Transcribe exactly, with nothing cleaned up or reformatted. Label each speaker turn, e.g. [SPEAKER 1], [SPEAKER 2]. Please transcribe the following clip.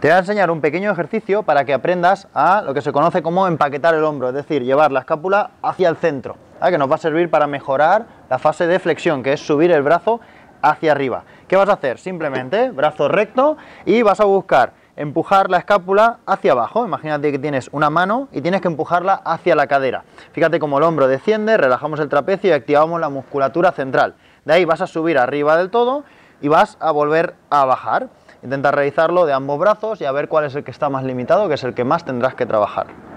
[SPEAKER 1] Te voy a enseñar un pequeño ejercicio para que aprendas a lo que se conoce como empaquetar el hombro, es decir, llevar la escápula hacia el centro, ¿vale? Que nos va a servir para mejorar la fase de flexión, que es subir el brazo hacia arriba. ¿Qué vas a hacer? Simplemente brazo recto y vas a buscar empujar la escápula hacia abajo. Imagínate que tienes una mano y tienes que empujarla hacia la cadera. Fíjate cómo el hombro desciende, relajamos el trapecio y activamos la musculatura central. De ahí vas a subir arriba del todo y vas a volver a bajar. Intenta realizarlo de ambos brazos y a ver cuál es el que está más limitado, que es el que más tendrás que trabajar.